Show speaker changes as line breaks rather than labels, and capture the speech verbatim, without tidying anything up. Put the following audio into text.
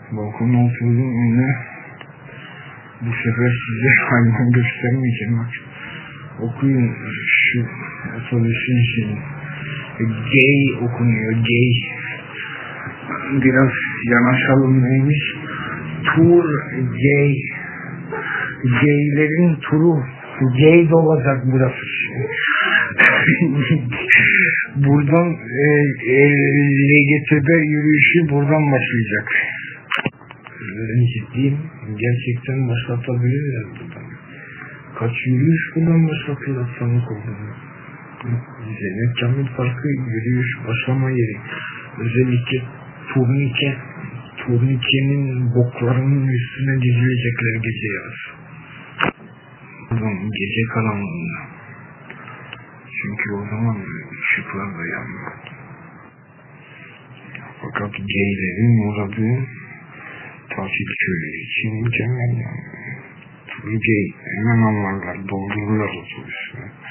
Balkonda oturdum yine. Bu sefer size hayvan göstermeyeceğim. Bak. Okuyun şu otobüsün için. Gay okunuyor. Gay. Biraz yanaşalım neymiş? Tur gay. Gaylerin turu. Gay dolacak burası. Buradan e, e, L G T B yürüyüşü buradan başlayacak. Ben ciddiyim. Gerçekten başlatabilirler buradan. Kaç yürüyüş buradan başlatırlar sanık olduğunu. Zeynep Kamil Parkı yürüyüş başlama yeri. Özellikle turnike. Turnikenin boklarının üstüne dizilecekler gece yarısı. Buradan gece karanlığında. Çünkü o zaman ışıklar da yanmıyor. Fakat gaylerin uğradığı tatil köyü için mükemmel yani. Tur gay hemen anlarlar, doldururlar otobüsü.